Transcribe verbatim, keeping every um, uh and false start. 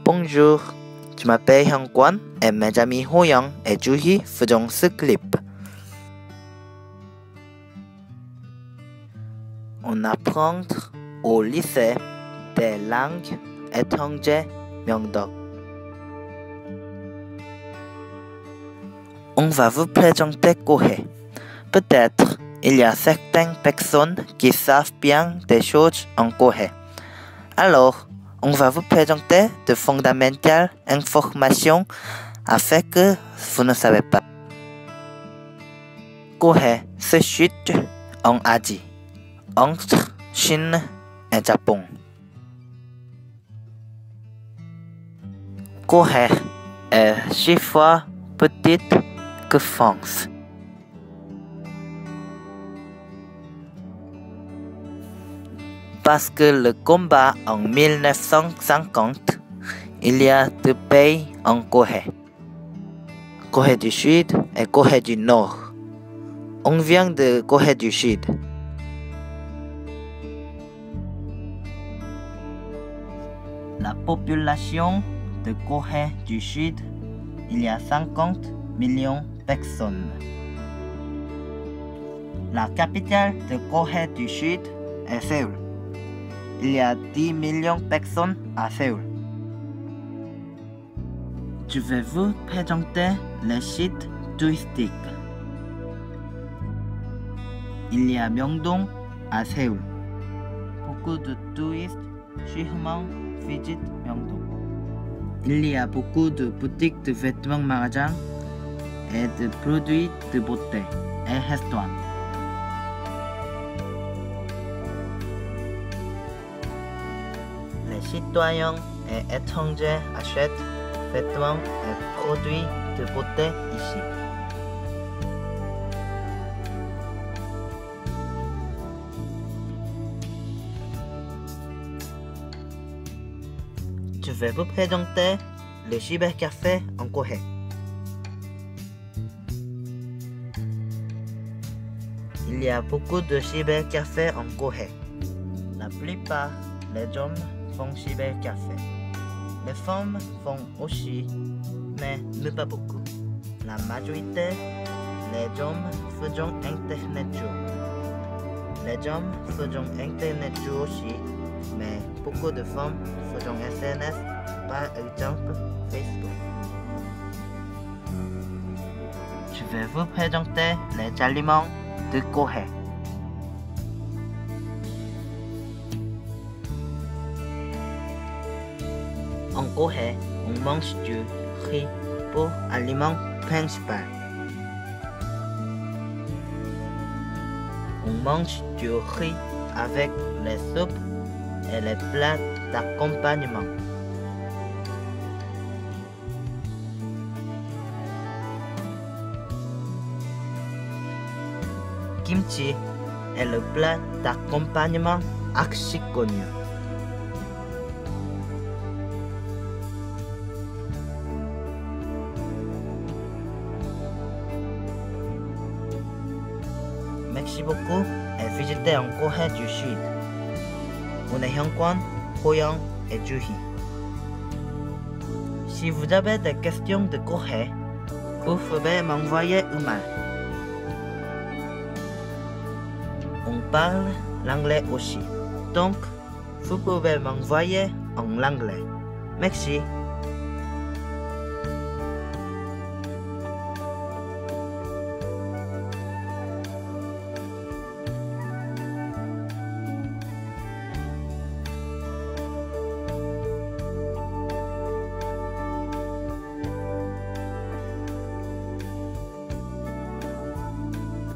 Bonjour, je m'appelle Hyung-Kwon et mes amis Ho-young et Joo-hee faisons ce clip. On apprend au lycée des langues étrangères Myeongdok. On va vous présenter Kohae. Peut-être il y a certaines personnes qui savent bien des choses en Kohae. Alors, on va vous présenter de fondamentales informations afin que vous ne savez pas. Kohae se situe en Asie, entre Chine et Japon. Kohae est six fois petite que France. Parce que le combat en mille neuf cent cinquante, il y a deux pays en Kohae. Kohae du Sud et Kohae du Nord. On vient de Kohae du Sud. La population de Kohae du Sud, il y a cinquante millions de personnes. La capitale de Kohae du Sud est Séoul. Il y a dix millions de personnes à Séoul. Je vais vous présenter les sites touristiques. Il y a Myeongdong à Séoul. Beaucoup de touristes sûrement visitent Myeongdong. Il y a beaucoup de boutiques de vêtements magasins et de produits de beauté et restaurants. Les citoyens et étrangers achètent vêtements et produits de beauté ici. Je vais vous présenter le cybercafé en Kohae. Il y a beaucoup de cybercafés en Kohae. La plupart des hommes font cybercafé. Les femmes font aussi, mais ne pas beaucoup. La majorité des hommes font internet jour. Les hommes font internet jour aussi, mais beaucoup de femmes font S N S, par exemple Facebook. Je vais vous présenter les aliments de Kohae. En Kohae, on mange du riz pour aliment principal. On mange du riz avec les soupes et les plats d'accompagnement. Kimchi est le plat d'accompagnement archi connu. Merci beaucoup et visitez en Kohae du Sud. On est Hyung-Kwon, Ho-young et Joo-hee. Si vous avez des questions de Kohae, vous pouvez m'envoyer un mail. On parle l'anglais aussi, donc vous pouvez m'envoyer en anglais. Merci.